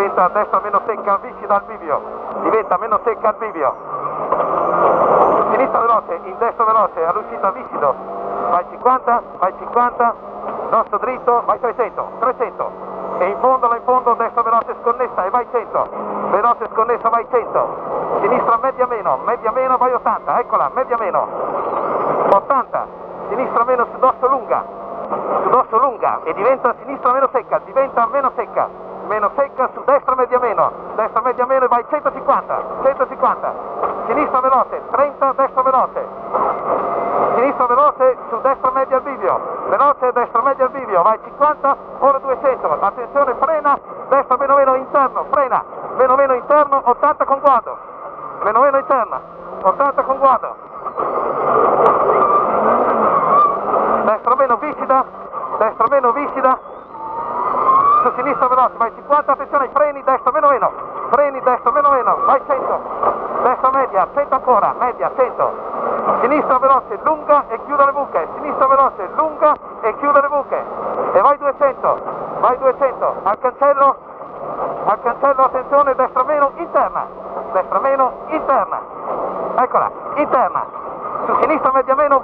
diventa a destra meno secca, viscida al bivio, diventa meno secca al bivio, sinistra veloce, in destra veloce, all'uscita viscido, vai 50, dosso dritto, vai 300, e in fondo, destra veloce sconnessa e vai 100, veloce sconnessa vai 100, sinistra media meno, vai 80, eccola, media meno, 80, sinistra meno su dosso lunga, e diventa sinistra meno secca, su destra media meno e vai 150, sinistra veloce, 30, destra veloce, su destra media al bivio, veloce, destra media al bivio, vai 50, ora 200, attenzione, frena, destra meno interno, frena, meno interno, 80 con guado, meno interna, 80 con guado, destra meno viscida, su sinistra veloce, vai 50, attenzione ai freni, destra meno, vai 100, destra media, 100 ancora, media, 100, sinistra veloce, lunga e chiude le buche, e vai 200, al cancello, attenzione, destra meno interna, eccola, interna, su sinistra media meno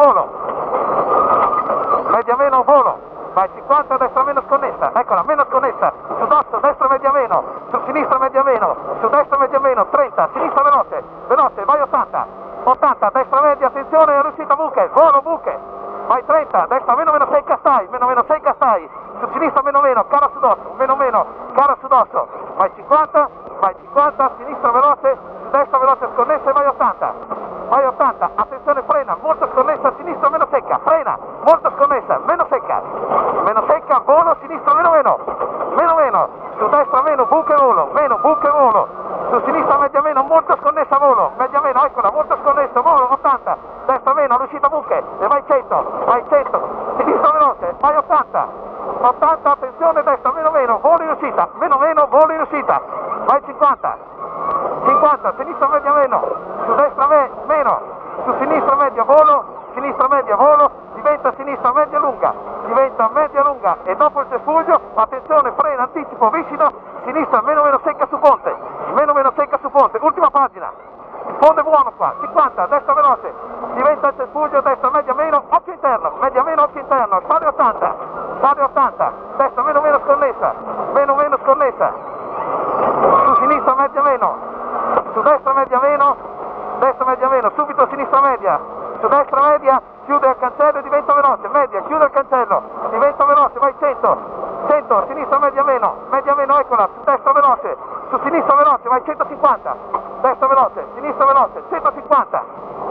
volo, vai 50, destra meno sconnessa, eccola, meno sconnessa, su dosso, destra media meno, su sinistra media meno, su destra media meno, 30, sinistra veloce, vai 80, destra media, attenzione, è riuscita buche, volo buche, vai 30, destra meno secca stai, su sinistra meno, cara su dosso, vai 50, sinistra veloce, su destra veloce sconnessa e vai 80, attenzione, frena, molto sconnessa, sinistra meno secca, frena, molto sconnessa, meno secca, volo, sinistra meno, su destra meno, buche volo, su sinistra media meno, molto sconnessa volo, media meno, eccola, molto sconnessa, volo, 80, destra meno, all'uscita buche, e vai 100, sinistra veloce, vai 80, attenzione, destra meno, volo in uscita, vai 50, sinistra media meno, su destra meno, su sinistra media volo, diventa sinistra media lunga, e dopo il cespuglio, attenzione, frena, anticipo, viscido, sinistra meno secca su ponte, ultima pagina, il fondo è buono qua, 50, destra veloce, diventa il cespuglio, destra media meno, occhio interno, sale 80, destra meno sconnessa, su sinistra media meno, su destra media meno, subito sinistra media, su destra media, chiude il cancello e diventa veloce, media, chiude il cancello, diventa veloce, vai 100, sinistra media meno, eccola, su destra veloce, su sinistra veloce, vai 150, destra veloce, sinistra veloce, 150,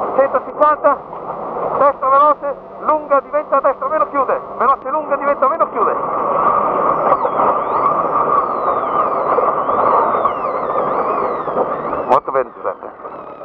destra veloce, lunga, diventa destra meno, chiude, veloce lunga, diventa meno, chiude. Molto bene Giuseppe.